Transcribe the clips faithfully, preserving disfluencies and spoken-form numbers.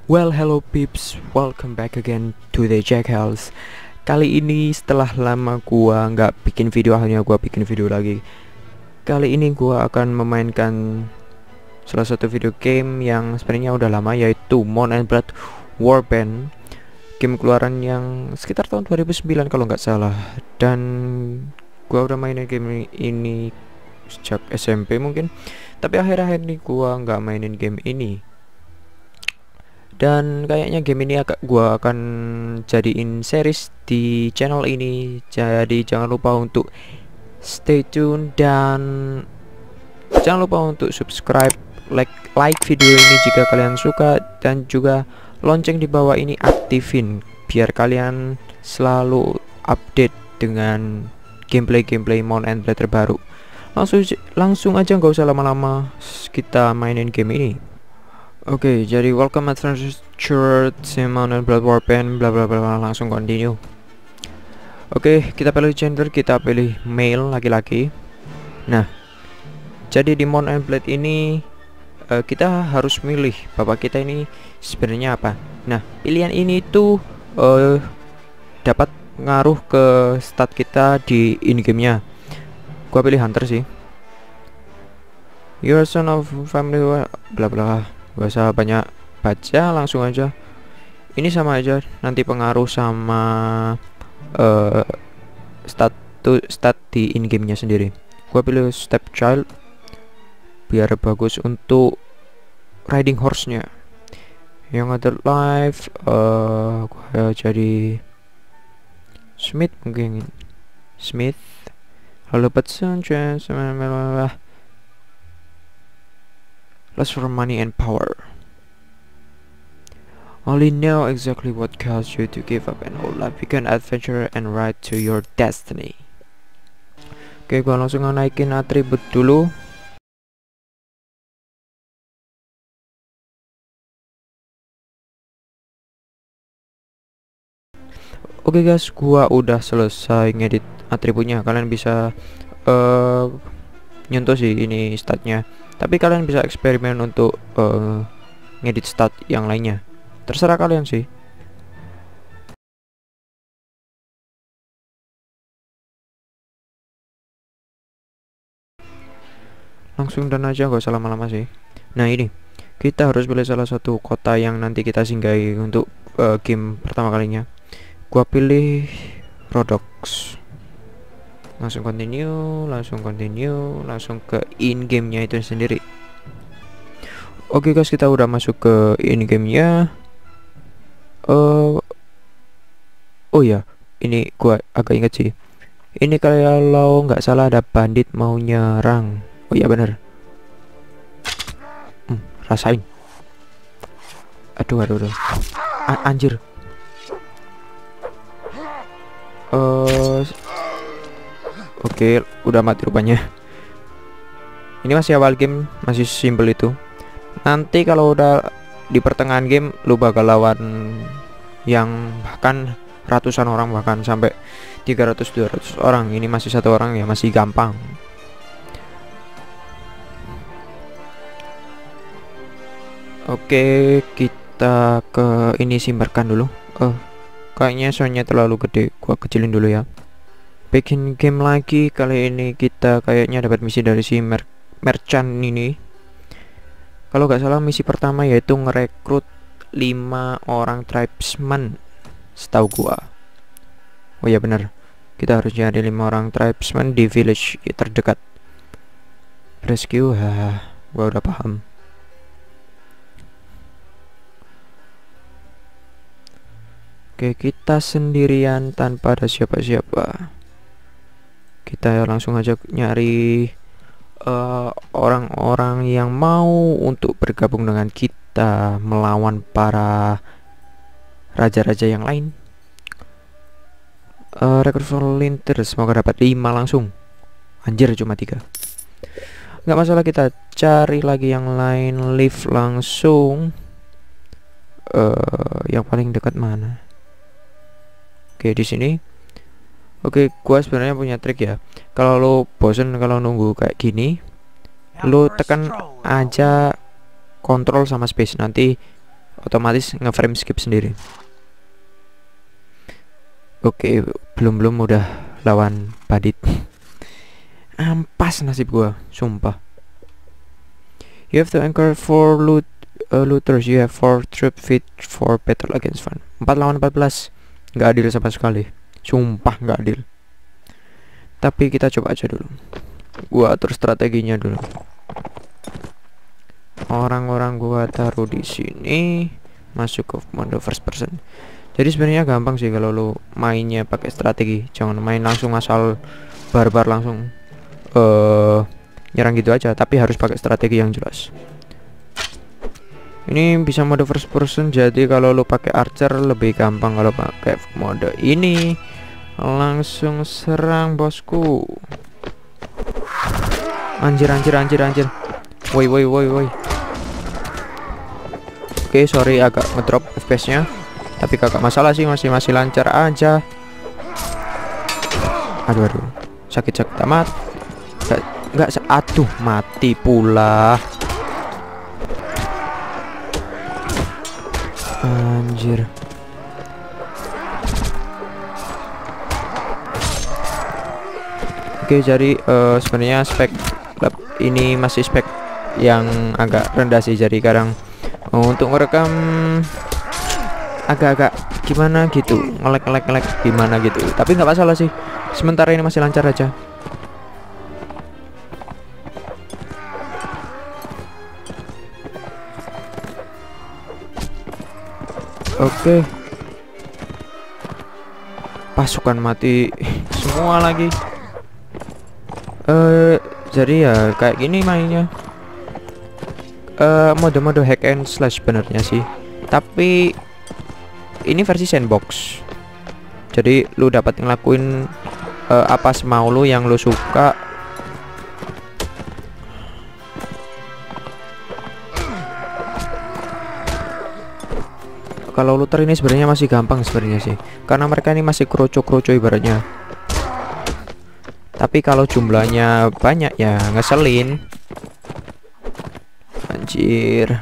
Well, hello peeps, welcome back again to the Jack House. Kali ini setelah lama gua nggak bikin video, akhirnya gua bikin video lagi. Kali ini gua akan memainkan salah satu video game yang sebenarnya udah lama, yaitu Mount and Blood Warband. Game keluaran yang sekitar tahun dua ribu sembilan kalau nggak salah. Dan gua udah mainin game ini sejak S M P mungkin. Tapi akhir-akhir ini gua nggak mainin game ini. Dan kayaknya game ini agak gua akan jadiin series di channel ini. Jadi jangan lupa untuk stay tune dan jangan lupa untuk subscribe, like like video ini jika kalian suka, dan juga lonceng di bawah ini aktifin biar kalian selalu update dengan gameplay-gameplay Mount and Blade terbaru. Langsung langsung aja, nggak usah lama-lama, kita mainin game ini. Oke, okay, jadi welcome adventure Mount and Blood Warband, bla bla bla, langsung continue. Oke, okay, kita pilih gender, kita pilih male, laki-laki. Nah, jadi di Mount and Blade ini uh, kita harus milih bapak kita ini sebenarnya apa. Nah, pilihan ini tuh uh, dapat ngaruh ke stat kita di in gamenya. Gua pilih hunter sih. You're son of family, bla bla. Gak usah banyak baca, langsung aja. Ini sama aja, nanti pengaruh sama uh, stat stat di in gamenya sendiri. Gua pilih stepchild biar bagus untuk riding horse-nya. Yang other life, uh, gua jadi Smith mungkin. Smith. Halo Patson, chance, less for money and power. Only know exactly what caused you to give up an old life, become adventurer and ride to your destiny. Oke, gua langsung naikin atribut dulu. Oke guys, gua udah selesai ngedit atributnya. Kalian bisa uh, nyentuh sih ini statnya. Tapi kalian bisa eksperimen untuk uh, ngedit stat yang lainnya. Terserah kalian sih. Langsung dan aja, gak usah lama-lama sih. Nah, ini kita harus pilih salah satu kota yang nanti kita singgahi untuk uh, game pertama kalinya. Gua pilih Rhodox. Langsung continue, langsung continue, langsung ke in gamenya itu sendiri. Oke guys, kita udah masuk ke in gamenya. Uh, oh ya, ini gua agak inget sih. Ini kalau nggak salah ada bandit mau nyerang. Oh iya bener. Hmm, rasain. Aduh aduh aduh. A anjir. Uh, Oke, okay, udah mati rupanya. Ini masih awal game, masih simple itu. Nanti kalau udah di pertengahan game, lu bakal lawan yang bahkan ratusan orang, bahkan sampai tiga ratus dua ratus orang. Ini masih satu orang ya, masih gampang. Oke, okay, kita ke ini simbarkan dulu. Oh, kayaknya soalnya terlalu gede, gua kecilin dulu ya. Bikin game lagi. Kali ini kita kayaknya dapat misi dari si mer merchant ini. Kalau nggak salah misi pertama yaitu ngerekrut lima orang tribesman, setahu gua. Oh ya bener, kita harus nyari lima orang tribesman di village terdekat. Rescue, ha, gua udah paham. Oke, kita sendirian tanpa ada siapa-siapa. Kita langsung aja nyari orang-orang uh, yang mau untuk bergabung dengan kita melawan para raja-raja yang lain. uh, Rekrut volunteer, semoga dapat lima langsung. Anjir, cuma tiga. Nggak masalah, kita cari lagi yang lain. Live langsung. uh, Yang paling dekat mana? Oke, di sini. Oke, gua sebenarnya punya trik ya. Kalau lo bosen kalau nunggu kayak gini, lo tekan aja kontrol sama space, nanti otomatis nge-frame skip sendiri. Oke, belum-belum udah lawan badit. Ampas nasib gua, sumpah. You have to anchor for loot uh, looters. You have four troop fit for battle against fun. Empat lawan empat belas. Nggak adil sama sekali. Sumpah nggak adil. Tapi kita coba aja dulu. Gua atur strateginya dulu. Orang-orang gua taruh di sini, masuk ke mode first person. Jadi sebenarnya gampang sih kalau lo mainnya pakai strategi. Jangan main langsung asal barbar langsung uh, nyerang gitu aja, tapi harus pakai strategi yang jelas. Ini bisa mode first person, jadi kalau lo pakai archer lebih gampang. Kalau pakai mode ini langsung serang bosku. Anjir anjir anjir anjir. Woi woi woi woi. Oke, okay, sorry agak ngedrop F P S-nya. Tapi kakak masalah sih, masih masih lancar aja. Aduh aduh. Sakit-sakit amat. Enggak enggak aduh, mati pula. Anjir. Oke, jadi uh, sebenarnya spek ini masih spek yang agak rendah sih, jadi kadang uh, untuk merekam agak-agak gimana gitu, ngelek-ngelek-ngelek gimana gitu. Tapi nggak masalah sih, sementara ini masih lancar aja. Oke, pasukan mati semua lagi. Uh, jadi ya kayak gini mainnya. Uh, mode-mode hack and slash benernya sih, tapi ini versi sandbox. Jadi lu dapat ngelakuin uh, apa semau lu yang lu suka. Kalau looter ini sebenarnya masih gampang sebenarnya sih, karena mereka ini masih kroco-kroco ibaratnya. Tapi kalau jumlahnya banyak ya ngeselin. Anjir.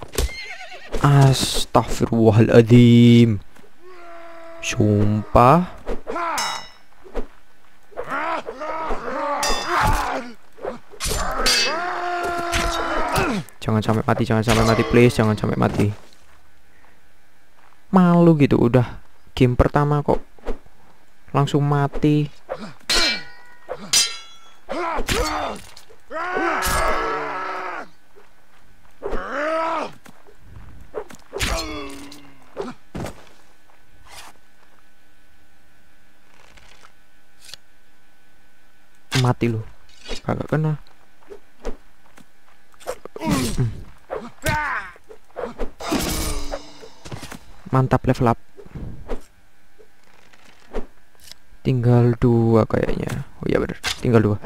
Astagfirullahaladzim. Sumpah. Jangan sampai mati, jangan sampai mati please, jangan sampai mati. Malu gitu, udah game pertama kok langsung mati. Mati lu, kagak kena. Mantap, level up. Tinggal dua kayaknya. Oh iya bener, tinggal dua.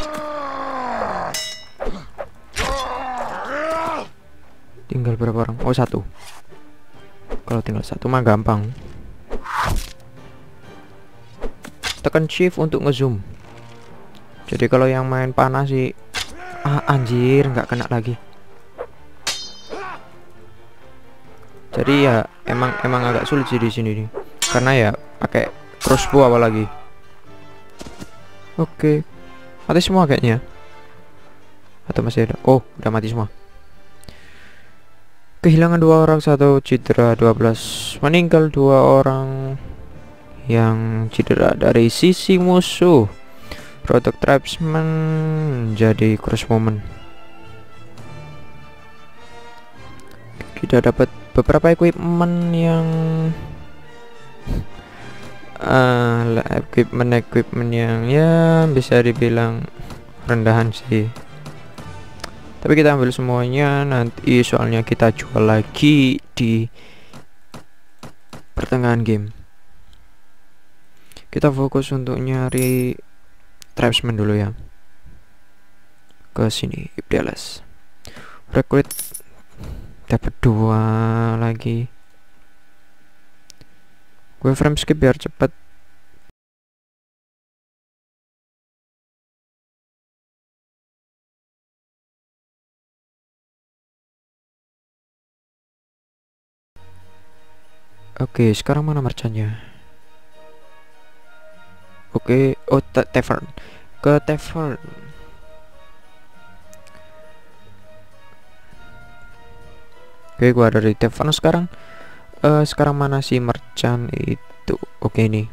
Tinggal berapa orang? Oh satu. Kalau tinggal satu mah gampang. Tekan shift untuk ngezoom. Jadi kalau yang main panah sih, ah anjir nggak kena lagi. Jadi ya emang emang agak sulit sih di sini nih, karena ya pakai crossbow apalagi. Oke, mati semua kayaknya. Atau masih ada? Oh, udah mati semua. Kehilangan dua orang, satu cedera, dua belas meninggal, dua orang yang cedera dari sisi musuh. Product tribesman jadi cross moment. Kita dapat beberapa equipment yang uh, equipment equipment yang ya bisa dibilang rendahan sih. Tapi kita ambil semuanya nanti, soalnya kita jual lagi di pertengahan game. Kita fokus untuk nyari tribesman dulu ya. Ke sini, Ibdeles. Recruit dapat dua lagi. Gue frame skip biar cepet. Oke, sekarang mana merchantnya? Oke, oh ta- tavern. Ke tavern. Oke, gua ada di tavern sekarang. Eh, sekarang mana sih merchant itu? Oke, ini.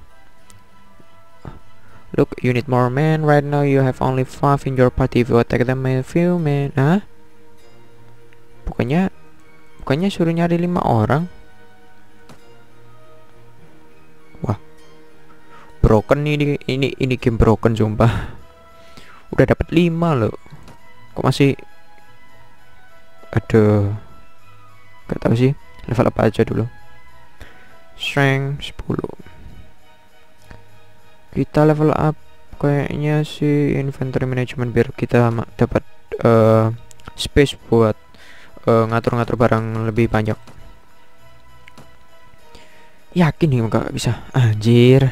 Look, you need more men. Right now you have only five in your party. If you attack them in a few men. Hah? Bukannya Bukannya suruh nyari lima orang? Wah, broken ini ini ini game broken sumpah. Udah dapat lima loh. Kok masih, aduh, gak tahu sih. Level apa aja dulu. Strength sepuluh. Kita level up kayaknya sih inventory management biar kita dapat uh, space buat ngatur-ngatur uh, barang lebih banyak. Yakin nih gak bisa, anjir.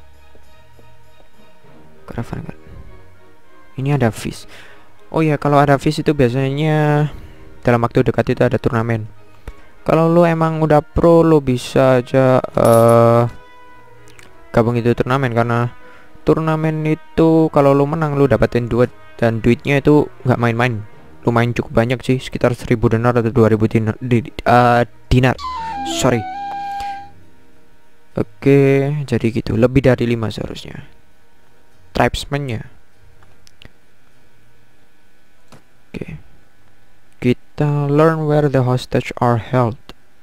Keravan kan. Ini ada fish. Oh ya, kalau ada fish itu biasanya dalam waktu dekat itu ada turnamen. Kalau lo emang udah pro, lo bisa aja uh, gabung itu turnamen, karena turnamen itu kalau lo menang lo dapetin duit, dan duitnya itu nggak main-main. Lumayan cukup banyak sih, sekitar seribu dinar atau dua ribu dinar, di, uh, dinar. Sorry. Oke, jadi gitu. Lebih dari lima seharusnya. Tribesman-nya. Oke. Kita learn where the hostage are held.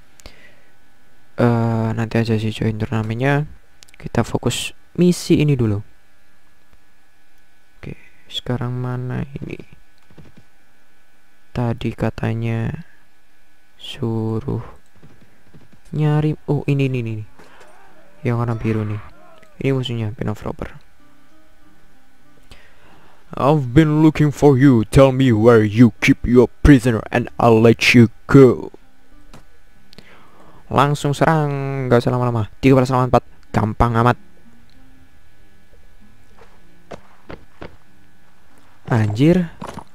Uh, nanti aja sih join turnamennya. Kita fokus misi ini dulu. Oke, sekarang mana ini? Tadi katanya suruh nyari. Oh, ini ini ini yang warna biru nih. Ini musuhnya, Pen of Robber. I've been looking for you. Tell me where you keep your prisoner and I'll let you go. Langsung serang, gak usah lama-lama. Tiga belas lawan empat, gampang amat. Anjir,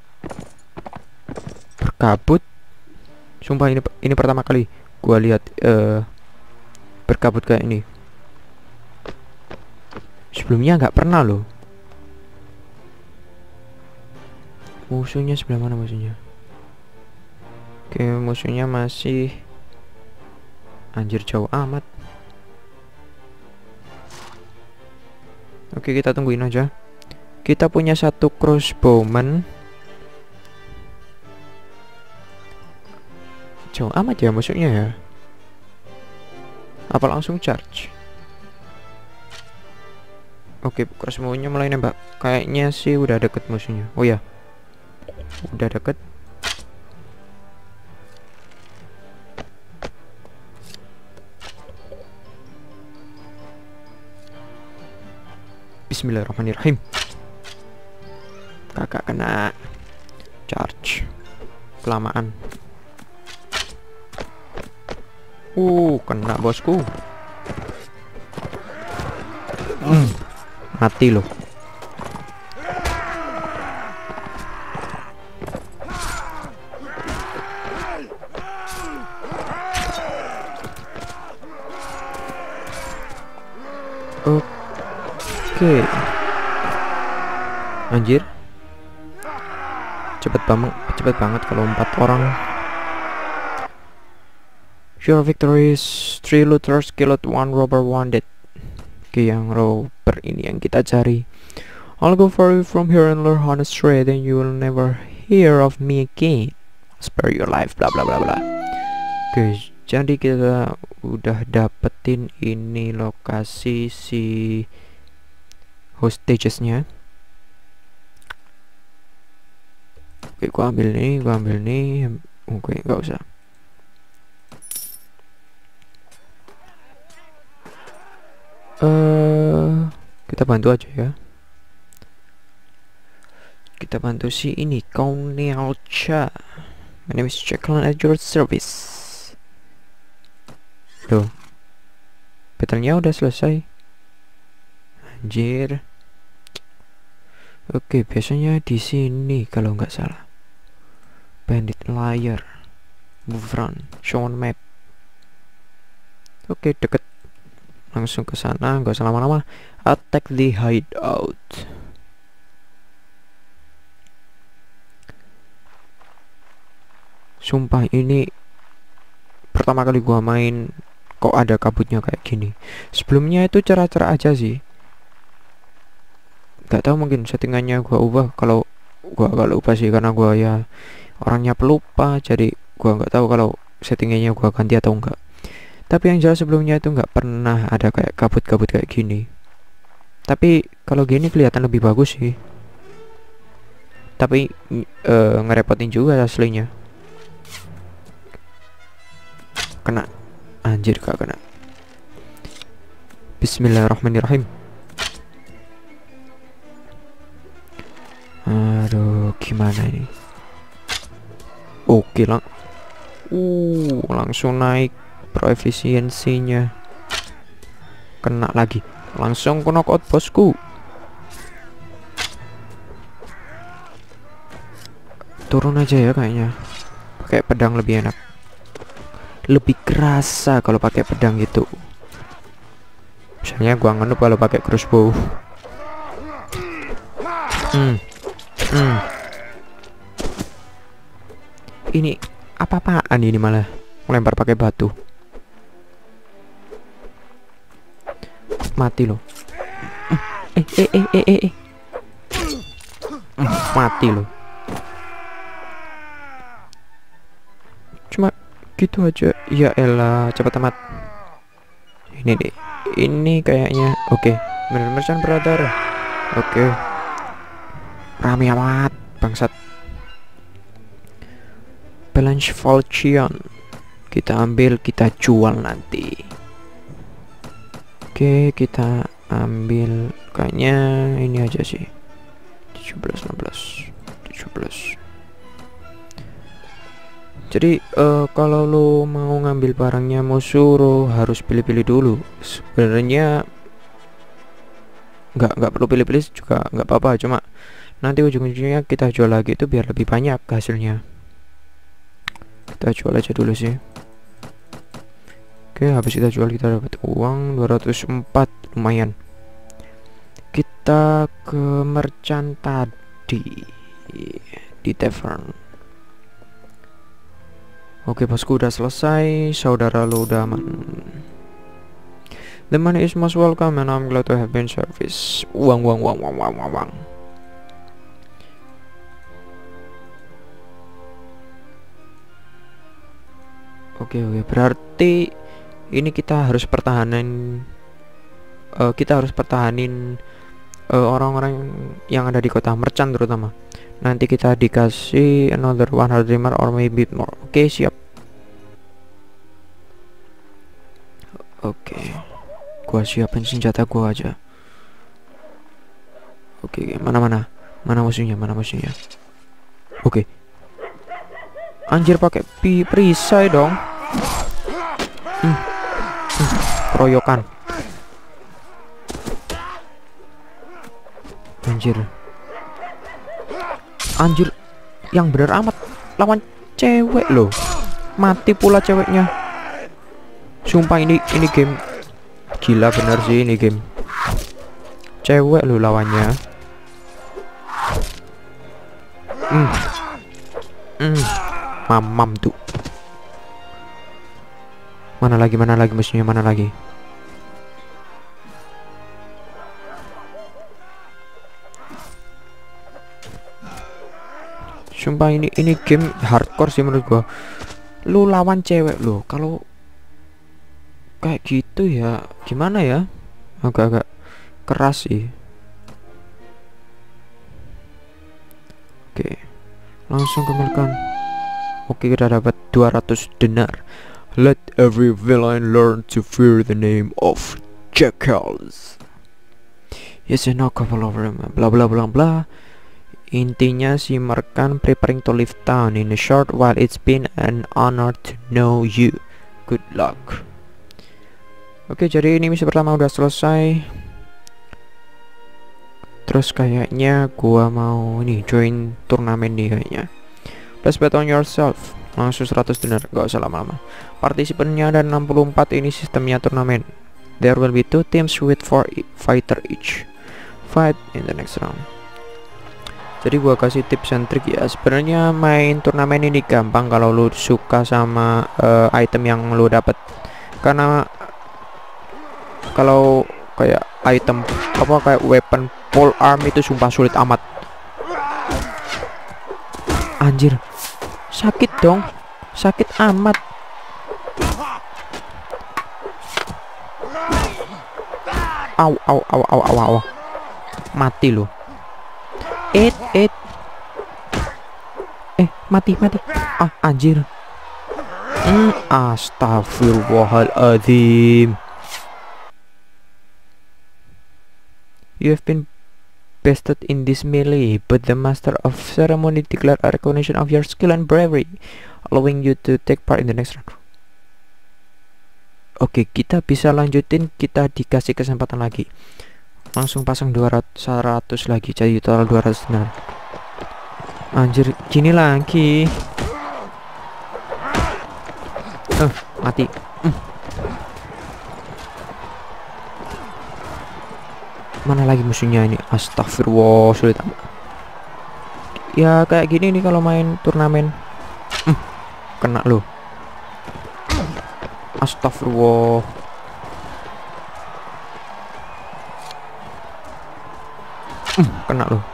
berkabut. Sumpah ini ini pertama kali gua lihat uh, berkabut kayak ini. Sebelumnya nggak pernah loh. Musuhnya sebelah mana musuhnya? Oke, musuhnya masih, anjir, jauh amat. Oke, kita tungguin aja. Kita punya satu crossbowman. Jauh amat ya musuhnya ya. Apa langsung charge? Oke, crossbownya mulai nembak. Kayaknya sih udah deket musuhnya. Oh ya, udah deket. Bismillahirrahmanirrahim. Kakak kena charge. Kelamaan. Uh, kena bosku. Mm. Mati loh. Oke. Anjir. Cepet banget, cepet banget kalau empat orang. Your victory is three looters killed, one robber wounded. Oke, yang robber ini yang kita cari. I'll go for you from here and learn how to trade, then you will never hear of me again. Spare your life, bla bla bla bla. Oke, jadi kita udah dapetin ini lokasi si hostagesnya. Oke, gua ambil nih, gua ambil nih. Oke, nggak usah. Uh, kita bantu aja ya. Kita bantu si ini, Colonel Cha. My name is Jacqueline at your service. Tuh, battlenya udah selesai. Anjir. Oke, biasanya di sini kalau nggak salah. Bandit Liar, Move Run, Show on Map. Oke, deket. Langsung ke sana, nggak usah lama-lama. Attack the hideout. Sumpah ini pertama kali gua main kok ada kabutnya kayak gini. Sebelumnya itu cerah-cerah aja sih. Gak tahu, mungkin settingannya gua ubah. Kalau gua agak lupa sih, karena gua ya orangnya pelupa, jadi gua nggak tahu kalau settingannya gua ganti atau enggak. Tapi yang jelas sebelumnya itu nggak pernah ada kayak kabut-kabut kayak gini. Tapi kalau gini kelihatan lebih bagus sih. Tapi uh, ngerepotin juga aslinya. Kena. Anjir, gak kena. Bismillahirrahmanirrahim. Aduh, gimana ini? Oke lang. Uh, langsung naik pro efisiensinya. Kena lagi. Langsung ke knockout bosku. Turun aja ya kayaknya. Pakai pedang lebih enak. Lebih kerasa kalau pakai pedang gitu. Misalnya gua ngenup kalau pakai crossbow. Hmm. Hmm. Ini apa-apaan ini, malah melempar pakai batu. Mati loh. Eh eh eh eh eh. eh. Mati loh. Cuma gitu aja. Ya elah, cepat amat. Ini deh. Ini kayaknya oke. Okay. Merchant brother. Oke. Okay. Rame amat bangsat. Balance Falchion. Kita ambil, kita jual nanti. Oke, okay, kita ambil kayaknya ini aja sih. tujuh belas enam belas tujuh belas. Jadi uh, kalau lo mau ngambil barangnya Mosuro harus pilih-pilih dulu. Sebenarnya nggak nggak perlu pilih-pilih juga nggak apa-apa, cuma nanti ujung-ujungnya kita jual lagi itu biar lebih banyak hasilnya. Kita jual aja dulu sih. Oke, habis kita jual kita dapat uang dua ratus empat, lumayan. Kita ke merchant tadi di tavern. Oke bosku, udah selesai. Saudara lo udah aman. The money is most welcome and I'm glad to have been service. Uang, uang, uang, uang, uang, uang. Oke, oke, berarti ini kita harus pertahanan. Uh, kita harus pertahanin orang-orang uh, yang ada di kota merchant terutama. Nanti kita dikasih another one hundred dreamer or maybe more. Oke, okay, siap. Oke, okay. Gua siapin senjata gua aja. Oke, okay, mana mana mana musuhnya, mana musuhnya. Oke. Okay. Anjir, pakai perisai dong. Hmm. Hmm. Keroyokan. Anjir. Anjir, yang bener amat, lawan cewek loh. Mati pula ceweknya. Sumpah ini ini game gila bener sih, ini game cewek loh lawannya. Hmm. Hmm. Mamam tuh. Mana lagi, mana lagi musuhnya, mana lagi? Sumpah ini ini game hardcore sih menurut gua. Lu lawan cewek lo, kalau kayak gitu ya gimana ya? Agak-agak keras sih. Oke, langsung kembalikan. Oke, kita dapat dua ratus dinar. Let every villain learn to fear the name of Jackals. Yes, and no couple of them. Bla bla bla bla. Intinya si Merkan preparing to leave town in a short while. It's been an honor to know you. Good luck. Oke, jadi ini misi pertama udah selesai. Terus kayaknya gua mau ini join turnamen nih kayaknya. Let's bet on yourself. Langsung seratus dinar, gak usah lama-lama. Partisipannya ada enam puluh empat. Ini sistemnya turnamen. There will be two teams with four fighter each. Fight in the next round. Jadi gua kasih tips and trik ya. Sebenarnya main turnamen ini gampang kalau lu suka sama uh, item yang lu dapat. Karena kalau kayak item apa kayak weapon pole arm itu sumpah sulit amat. Anjir. Sakit dong. Sakit amat. Au au au au au au. Mati lu. It it. Eh, mati mati. Ah, anjir. Hmm, astagfirullahaladzim. You have been bested in this melee, but the master of ceremony declared a recognition of your skill and bravery, allowing you to take part in the next round. Oke, kita bisa lanjutin, kita dikasih kesempatan lagi. Langsung pasang dua ratus seratus lagi, jadi total dua ratus dinar. Anjir, gini lagi. Eh, uh, mati. Mm. Mana lagi musuhnya ini? Astagfirullah, sulit amat. Ya kayak gini nih kalau main turnamen. Mm. Kena lo. Astagfirullah. Mm. Kena lo.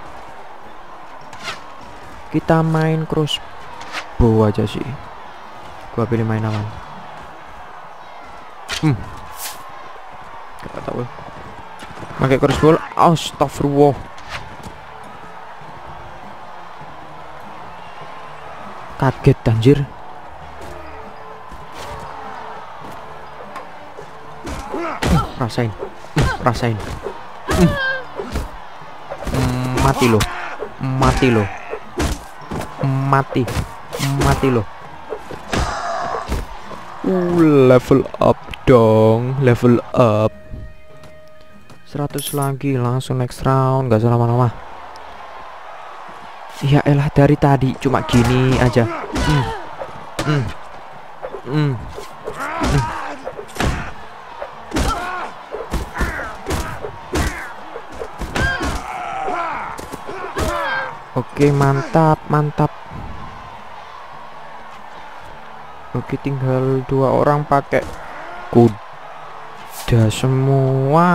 Kita main crossbow aja sih. Gua pilih main aman. Hmm. Gak tahu. Pakai crossbow. Astagfirullah. Kaget anjir. Uh, rasain. Uh, rasain. Uh. Mati lo. Mati lo. Mati. Mati lo. Uh, level up dong. Level up. Seratus lagi, langsung next round, gak usah lama-lama. Ya elah, dari tadi cuma gini aja. Mm. Mm. Mm. Mm. Oke, mantap, mantap. Oke, tinggal dua orang pakai kuda semua.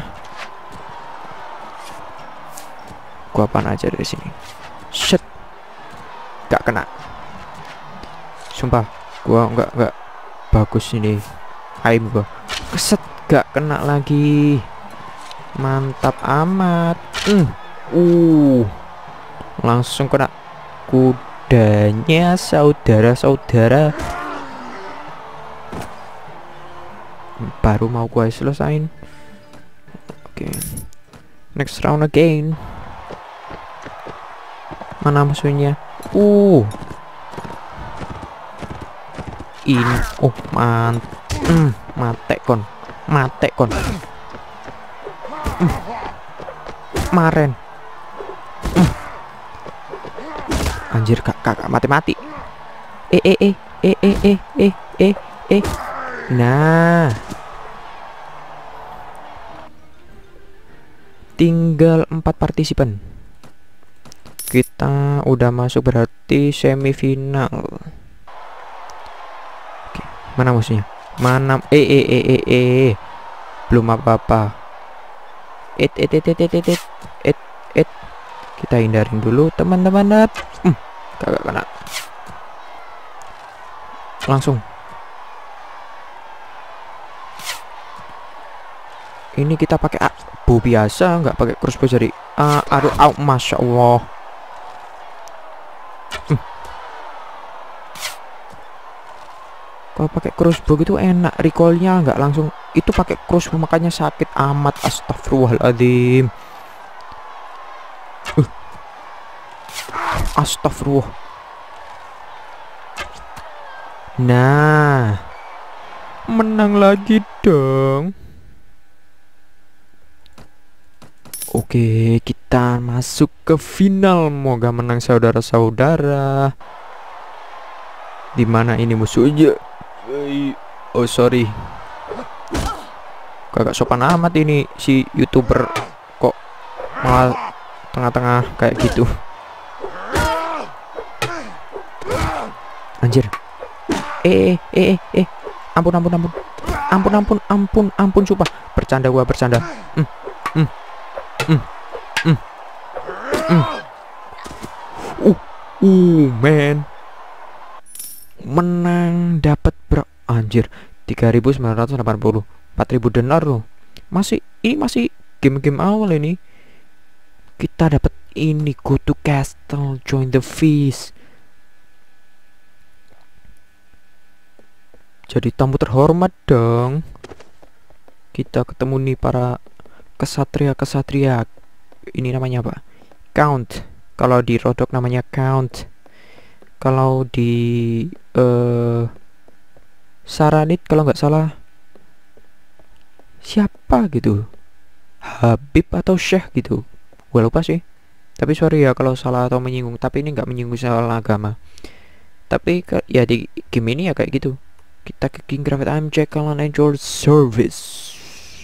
Gua apaan aja dari sini. Shit. Gak kena. Sumpah, gua nggak nggak bagus ini. Aim gua. Keset, gak kena lagi. Mantap amat. Mm. Uh. Langsung kena kudanya saudara-saudara. Baru mau gua selesain. Oke. Okay. Next round again. Mana musuhnya? Uh. Ini. Oh, mant. Mm, mate kon. Mate kon. Mm. Maren. Mm. Anjir, kak, kakak mati-mati. Eh, eh, eh, eh, eh, eh, eh, eh, eh. Nah. Tinggal empat partisipan. Kita udah masuk berarti semifinal. Oke, mana musuhnya? Mana? Eh eh eh eh eh. Belum apa-apa. Et et et et et et et et. Kita hindarin dulu teman-teman. Hmm, kagak kena. Langsung. Ini kita pakai ah, bow biasa, nggak pakai crossbow jadi. Ah, aduh, au, masya Allah. Hmm. Kalau pakai crossbow itu enak, recoilnya nggak langsung. Itu pakai crossbow makanya sakit amat. Astagfirullahaladzim. Uh. Astagfirullah. Nah, menang lagi dong. Oke, kita masuk ke final. Moga menang saudara-saudara. Di mana ini musuhnya? Oh sorry, kagak sopan amat ini si youtuber, kok malah tengah-tengah kayak gitu. Anjir. Eh eh eh eh ampun ampun ampun ampun ampun ampun ampun sumpah, bercanda gua bercanda. Hmm, hmm, hmm, hmm, hmm. Uh, uh, man, menang dapat ber anjir tiga ribu sembilan ratus delapan puluh, empat ribu dolar loh. Masih ini masih game-game awal ini. Kita dapat ini, go to castle, join the feast. Jadi tamu terhormat dong. Kita ketemu nih para kesatria-kesatria. Ini namanya apa? Count. Kalau di Rodok namanya Count. Kalau di uh, Saranit kalau nggak salah siapa gitu, Habib atau Syekh gitu, gue lupa sih. Tapi sorry ya kalau salah atau menyinggung. Tapi ini nggak menyinggung soal agama. Tapi ya di game ini ya kayak gitu. Kita ke King Craft. I'm Jekyll and enjoy service.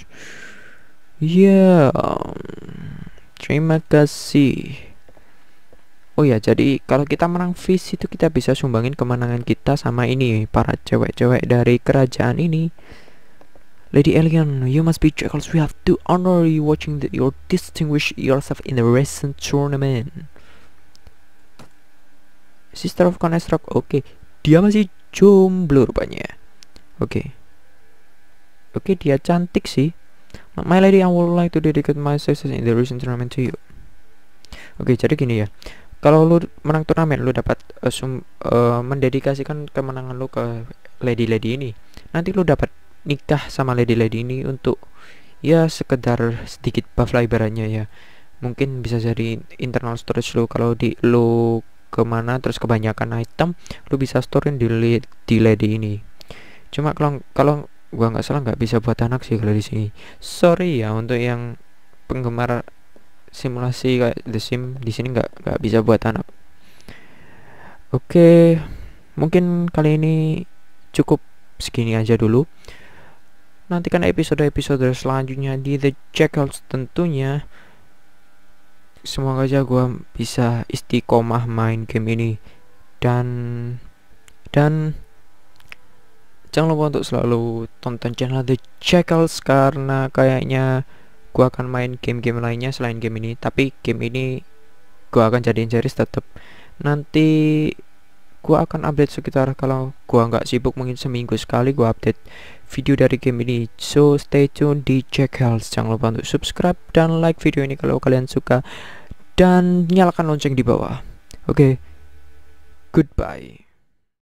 Ya, yeah. Terima kasih. Oh ya, jadi kalau kita menang feast itu kita bisa sumbangin kemenangan kita sama ini para cewek-cewek dari kerajaan ini. Lady Alien, you must be Jekylls. We have to honor you watching the, your distinguish yourself in the recent tournament. Sister of Conestrock, oke, okay. Dia masih jomblo rupanya. Oke, okay. Oke, okay, dia cantik sih. My lady, I would like to dedicate my success in the recent tournament to you. Oke, okay, jadi gini ya. Kalau lu menang turnamen, lu dapat uh, sum, uh, mendedikasikan kemenangan lu ke lady-lady ini. Nanti lu dapat nikah sama lady-lady ini untuk ya sekedar sedikit buff lah ibaratnya ya. Mungkin bisa jadi internal storage lu. Kalau di lu kemana terus kebanyakan item, lu bisa storein di, di lady ini. Cuma kalau kalau gua nggak salah nggak bisa buat anak sih kalau di sini. Sorry ya untuk yang penggemar simulasi kayak The Sim, di sini nggak nggak bisa buat anak. Oke, mungkin kali ini cukup segini aja dulu. Nantikan episode-episode selanjutnya di The Jekyll's tentunya. Semoga aja gue bisa istiqomah main game ini. Dan Dan jangan lupa untuk selalu tonton channel The Jekyll's, karena kayaknya gue akan main game-game lainnya selain game ini. Tapi game ini gue akan jadiin series tetap. Nanti gue akan update sekitar, kalau gue nggak sibuk mungkin seminggu sekali gue update video dari game ini. So stay tune di Jekyll's. Jangan lupa untuk subscribe dan like video ini kalau kalian suka, dan nyalakan lonceng di bawah. Oke, okay. Goodbye.